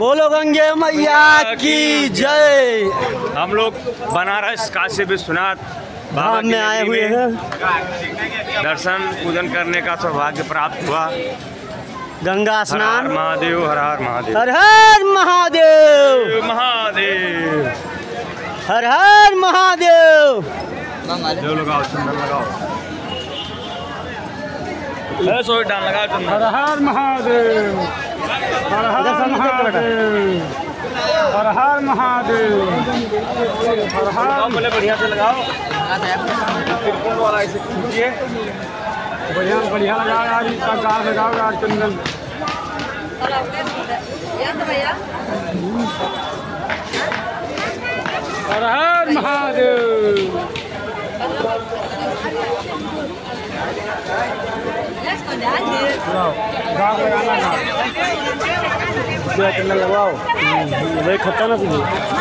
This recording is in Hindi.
बोलो गंगे मैया की जय। हम लोग बनारस काशी विश्वनाथ बाबा में आए हुए हैं। दर्शन पूजन करने का सौभाग्य प्राप्त हुआ। गंगा स्नान। महादेव, हर हर महादेव, हर हर महादेव, महादेव, हर हर महादेव। जो लगाओ चंदन लगाओ, सोई डाल लगाओ चंदन। हर हर महादेव, हर हर महादेव, हर हर महादेव, हर हर। बोले बढ़िया से लगाओ, त्रिकोण वाला ऐसे खींचिए, बढ़िया बढ़िया लगाओ यार, इसका गाल लगाओ यार चंदन। हर हर महादेव। चंदन लगाओ, खत्ता ना